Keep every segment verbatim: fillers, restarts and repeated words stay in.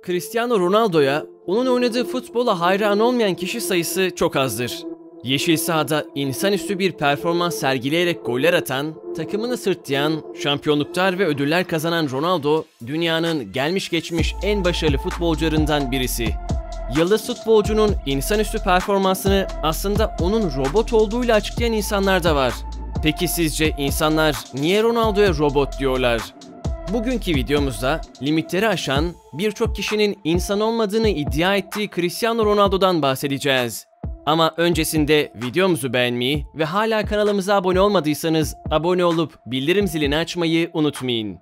Cristiano Ronaldo'ya, onun oynadığı futbola hayran olmayan kişi sayısı çok azdır. Yeşil sahada insanüstü bir performans sergileyerek goller atan, takımını sırtlayan, şampiyonluklar ve ödüller kazanan Ronaldo, dünyanın gelmiş geçmiş en başarılı futbolcularından birisi. Yıldız futbolcunun insanüstü performansını aslında onun robot olduğuyla açıklayan insanlar da var. Peki sizce insanlar niye Ronaldo'ya robot diyorlar? Bugünkü videomuzda limitleri aşan, birçok kişinin insan olmadığını iddia ettiği Cristiano Ronaldo'dan bahsedeceğiz. Ama öncesinde videomuzu beğenmeyi ve hala kanalımıza abone olmadıysanız abone olup bildirim zilini açmayı unutmayın.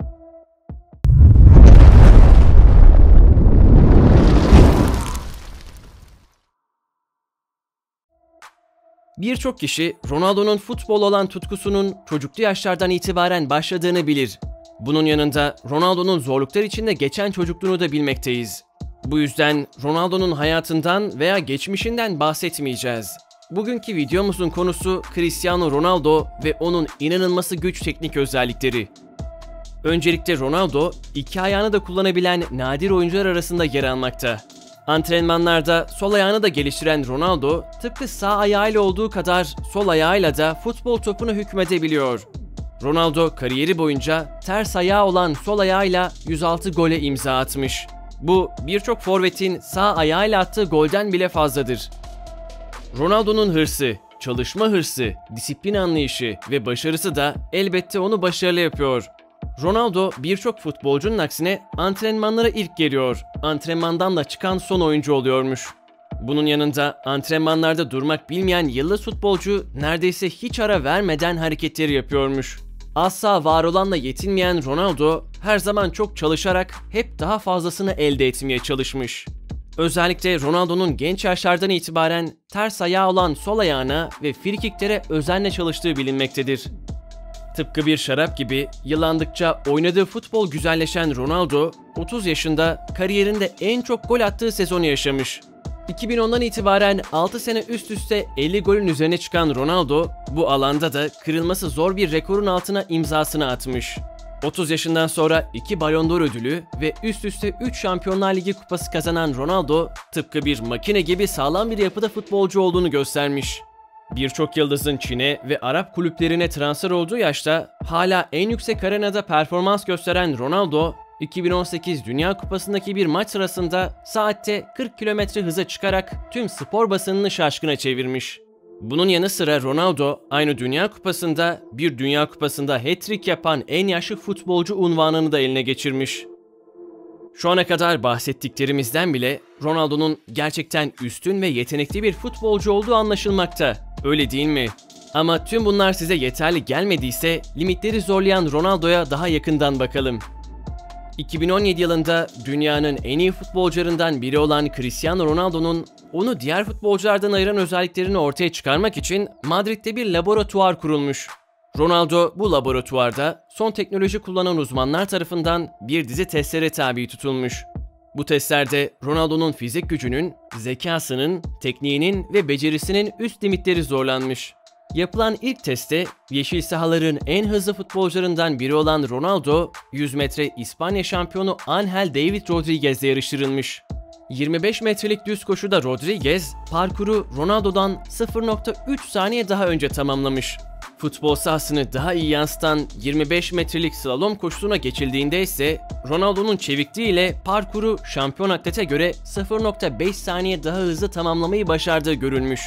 Birçok kişi Ronaldo'nun futbol olan tutkusunun çocuklu yaşlardan itibaren başladığını bilir. Bunun yanında Ronaldo'nun zorluklar içinde geçen çocukluğunu da bilmekteyiz. Bu yüzden Ronaldo'nun hayatından veya geçmişinden bahsetmeyeceğiz. Bugünkü videomuzun konusu Cristiano Ronaldo ve onun inanılması güç teknik özellikleri. Öncelikle Ronaldo, iki ayağını da kullanabilen nadir oyuncular arasında yer almakta. Antrenmanlarda sol ayağını da geliştiren Ronaldo, tıpkı sağ ayağıyla olduğu kadar sol ayağıyla da futbol topuna hükmedebiliyor. Ronaldo kariyeri boyunca ters ayağı olan sol ayağıyla yüz altı gole imza atmış. Bu birçok forvetin sağ ayağıyla attığı golden bile fazladır. Ronaldo'nun hırsı, çalışma hırsı, disiplin anlayışı ve başarısı da elbette onu başarılı yapıyor. Ronaldo birçok futbolcunun aksine antrenmanlara ilk geliyor, antrenmandan da çıkan son oyuncu oluyormuş. Bunun yanında antrenmanlarda durmak bilmeyen yıldız futbolcu neredeyse hiç ara vermeden hareketleri yapıyormuş. Asla var olanla yetinmeyen Ronaldo her zaman çok çalışarak hep daha fazlasını elde etmeye çalışmış. Özellikle Ronaldo'nun genç yaşlardan itibaren ters ayağı olan sol ayağına ve frikiklere özenle çalıştığı bilinmektedir. Tıpkı bir şarap gibi yıllandıkça oynadığı futbol güzelleşen Ronaldo, otuz yaşında kariyerinde en çok gol attığı sezonu yaşamış. iki bin ondan itibaren altı sene üst üste elli golün üzerine çıkan Ronaldo, bu alanda da kırılması zor bir rekorun altına imzasını atmış. otuz yaşından sonra iki Ballon d'Or ödülü ve üst üste üç Şampiyonlar Ligi kupası kazanan Ronaldo, tıpkı bir makine gibi sağlam bir yapıda futbolcu olduğunu göstermiş. Birçok yıldızın Çin'e ve Arap kulüplerine transfer olduğu yaşta hala en yüksek arenada performans gösteren Ronaldo, iki bin on sekiz Dünya Kupası'ndaki bir maç sırasında saatte kırk kilometre hıza çıkarak tüm spor basınını şaşkına çevirmiş. Bunun yanı sıra Ronaldo, aynı Dünya Kupası'nda bir Dünya Kupası'nda hat-trick yapan en yaşlı futbolcu unvanını da eline geçirmiş. Şu ana kadar bahsettiklerimizden bile Ronaldo'nun gerçekten üstün ve yetenekli bir futbolcu olduğu anlaşılmakta. Öyle değil mi? Ama tüm bunlar size yeterli gelmediyse limitleri zorlayan Ronaldo'ya daha yakından bakalım. iki bin on yedi yılında dünyanın en iyi futbolcularından biri olan Cristiano Ronaldo'nun onu diğer futbolculardan ayıran özelliklerini ortaya çıkarmak için Madrid'de bir laboratuvar kurulmuş. Ronaldo bu laboratuvarda son teknoloji kullanan uzmanlar tarafından bir dizi testlere tabi tutulmuş. Bu testlerde Ronaldo'nun fizik gücünün, zekasının, tekniğinin ve becerisinin üst limitleri zorlanmış. Yapılan ilk testte yeşil sahaların en hızlı futbolcularından biri olan Ronaldo, yüz metre İspanya şampiyonu Ángel David Rodríguez'le yarıştırılmış. yirmi beş metrelik düz koşuda Rodríguez, parkuru Ronaldo'dan sıfır nokta üç saniye daha önce tamamlamış. Futbol sahasını daha iyi yansıtan yirmi beş metrelik slalom koşusuna geçildiğinde ise Ronaldo'nun çevikliğiyle parkuru şampiyon atlete göre sıfır nokta beş saniye daha hızlı tamamlamayı başardığı görülmüş.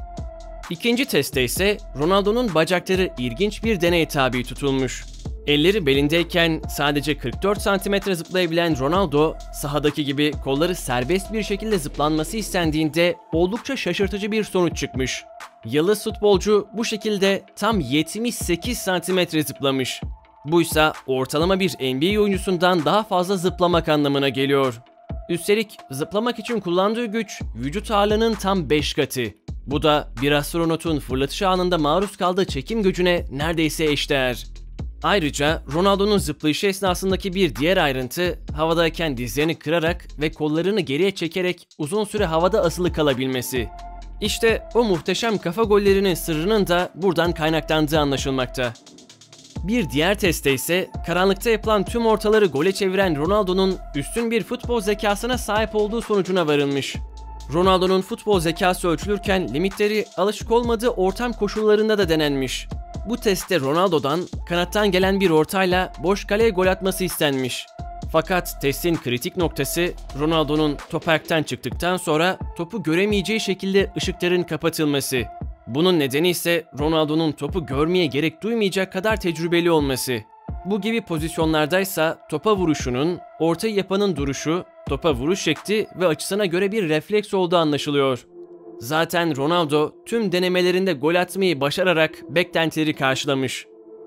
İkinci testte ise Ronaldo'nun bacakları ilginç bir deneye tabi tutulmuş. Elleri belindeyken sadece kırk dört santimetre zıplayabilen Ronaldo, sahadaki gibi kolları serbest bir şekilde zıplanması istendiğinde oldukça şaşırtıcı bir sonuç çıkmış. Yıldız futbolcu bu şekilde tam yetmiş sekiz santimetre zıplamış. Buysa ortalama bir N B A oyuncusundan daha fazla zıplamak anlamına geliyor. Üstelik zıplamak için kullandığı güç vücut ağırlığının tam beş katı. Bu da bir astronotun fırlatış anında maruz kaldığı çekim gücüne neredeyse eşdeğer. Ayrıca Ronaldo'nun zıplayışı esnasındaki bir diğer ayrıntı, havadayken dizlerini kırarak ve kollarını geriye çekerek uzun süre havada asılı kalabilmesi. İşte o muhteşem kafa gollerinin sırrının da buradan kaynaklandığı anlaşılmakta. Bir diğer testte ise karanlıkta yapılan tüm ortaları gole çeviren Ronaldo'nun üstün bir futbol zekasına sahip olduğu sonucuna varılmış. Ronaldo'nun futbol zekası ölçülürken limitleri alışık olmadığı ortam koşullarında da denenmiş. Bu testte Ronaldo'dan kanattan gelen bir ortayla boş kaleye gol atması istenmiş. Fakat testin kritik noktası Ronaldo'nun top ayaktan çıktıktan sonra topu göremeyeceği şekilde ışıkların kapatılması. Bunun nedeni ise Ronaldo'nun topu görmeye gerek duymayacak kadar tecrübeli olması. Bu gibi pozisyonlardaysa topa vuruşunun, ortayı yapanın duruşu, topa vuruş şekli ve açısına göre bir refleks olduğu anlaşılıyor. Zaten Ronaldo tüm denemelerinde gol atmayı başararak beklentileri karşılamış.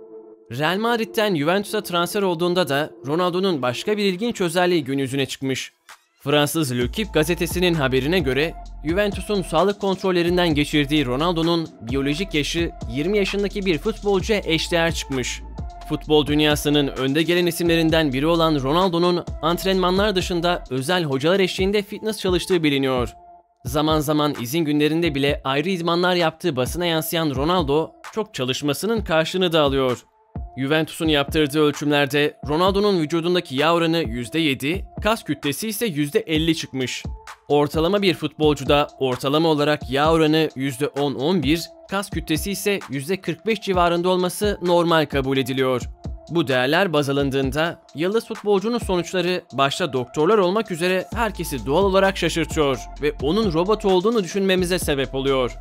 Real Madrid'den Juventus'a transfer olduğunda da Ronaldo'nun başka bir ilginç özelliği gün yüzüne çıkmış. Fransız L'Equipe gazetesinin haberine göre Juventus'un sağlık kontrollerinden geçirdiği Ronaldo'nun biyolojik yaşı yirmi yaşındaki bir futbolcuya eşdeğer çıkmış. Futbol dünyasının önde gelen isimlerinden biri olan Ronaldo'nun antrenmanlar dışında özel hocalar eşliğinde fitness çalıştığı biliniyor. Zaman zaman izin günlerinde bile ayrı idmanlar yaptığı basına yansıyan Ronaldo, çok çalışmasının karşılığını da alıyor. Juventus'un yaptırdığı ölçümlerde Ronaldo'nun vücudundaki yağ oranı yüzde yedi, kas kütlesi ise yüzde elli çıkmış. Ortalama bir futbolcuda ortalama olarak yağ oranı yüzde on on bir, kas kütlesi ise yüzde kırk beş civarında olması normal kabul ediliyor. Bu değerler baz alındığında yıldız futbolcunun sonuçları başta doktorlar olmak üzere herkesi doğal olarak şaşırtıyor ve onun robot olduğunu düşünmemize sebep oluyor.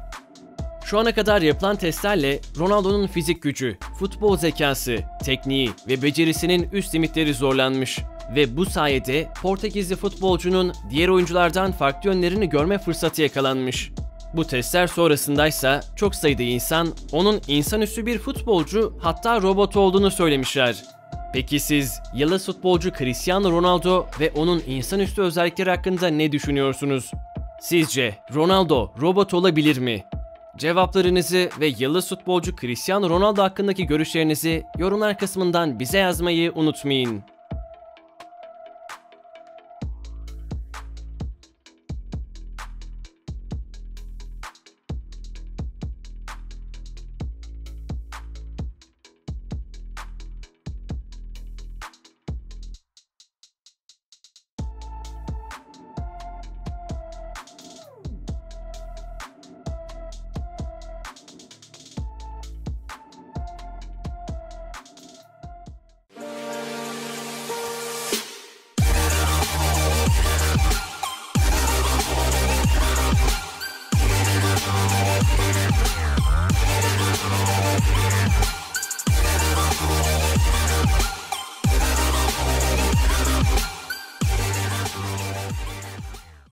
Şu ana kadar yapılan testlerle Ronaldo'nun fizik gücü, futbol zekası, tekniği ve becerisinin üst limitleri zorlanmış ve bu sayede Portekizli futbolcunun diğer oyunculardan farklı yönlerini görme fırsatı yakalanmış. Bu testler sonrasındaysa çok sayıda insan onun insanüstü bir futbolcu, hatta robot olduğunu söylemişler. Peki siz yıldız futbolcu Cristiano Ronaldo ve onun insanüstü özellikleri hakkında ne düşünüyorsunuz? Sizce Ronaldo robot olabilir mi? Cevaplarınızı ve yıldız futbolcu Cristiano Ronaldo hakkındaki görüşlerinizi yorumlar kısmından bize yazmayı unutmayın.